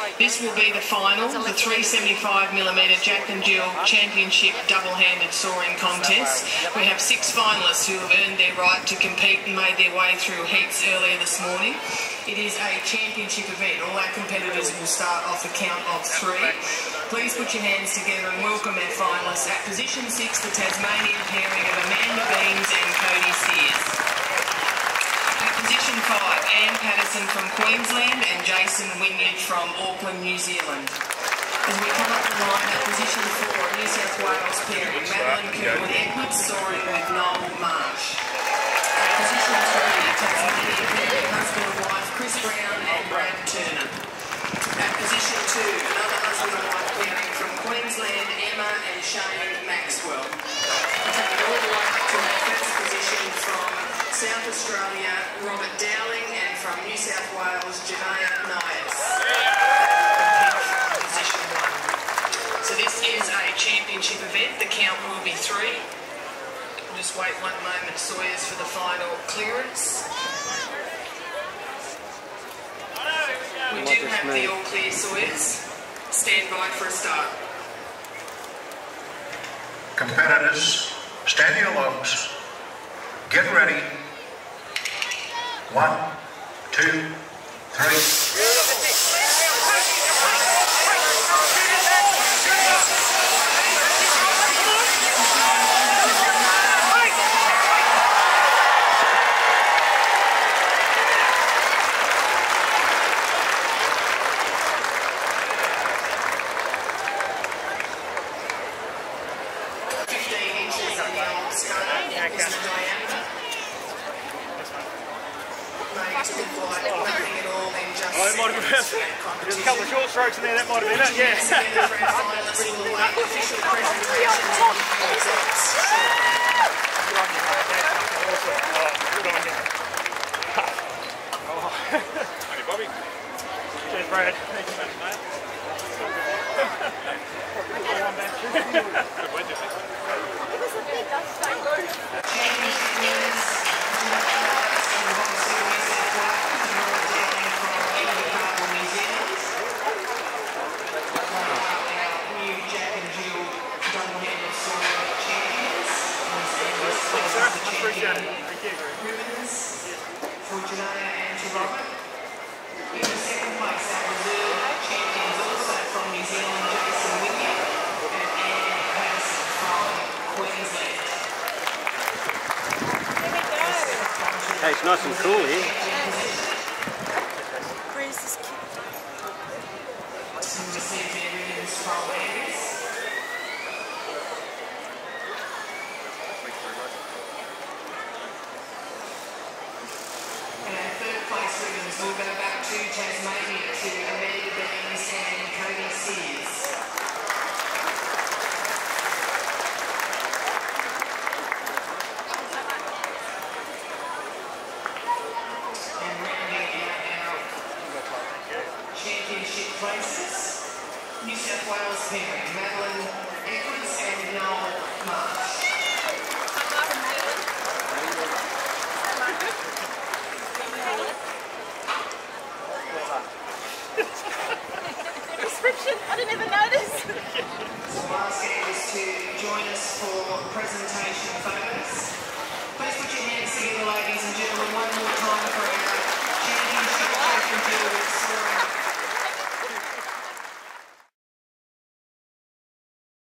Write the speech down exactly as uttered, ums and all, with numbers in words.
This will be the final, the three seventy-five millimetre Jack and Jill Championship double-handed soaring contest. We have six finalists who have earned their right to compete and made their way through heats earlier this morning. It is a championship event. All our competitors will start off the count of three. Please put your hands together and welcome our finalists. At position six, the Tasmanian pairing of Amanda Beams and Cody Sears. At position five, Anne Patterson from Queensland and Jason Wynyard from Auckland, New Zealand. As we come up the line, at position four, New South Wales pairing, Madeline Kerwin Edwards soaring with Noel Marsh. At position three, Tasmania pairing, husband and wife Chris Brown and Brad Turner. At position two, another husband and wife pairing from Queensland, Emma and Shane Maxwell. We're taking all the way up to our first position from South Australia, Robert Dowling, and from New South Wales, Janaya Nias. Position one. So this is a championship event. The count will be three. We'll just wait one moment, Sawyers, for the final clearance. We do have the all clear, Sawyers. Stand by for a start. Competitors, stand your logs. Get ready. One, two, three. fifteen inches on the old scale is the diameter. Makes it look like nothing at all in just oh, it might have been, there's a couple of short strokes in there, that might have been it, yeah. The grand finalists will await official presentations and results. Good on you, mate. That's awesome. Oh, good on you. Oh. Hey, Bobby. Cheers, Brad. Thank you, mate. Good weather, mate. It was a big dust storm. Appreciate it. Thank you. For Janaya and to Robert. In the second place, our reserve champions also from New Zealand, Jason Wynyard and Anne Patterson from Queensland. Hey, it's nice and cool here. Where's this kid? To receive their ribbons from Angus. And our third place ribbons will go back to Tasmania to Amanda Beams and Cody Sears. And rounding out our championship places, New South Wales pairing, Madeline Edwards and Noel Marsh.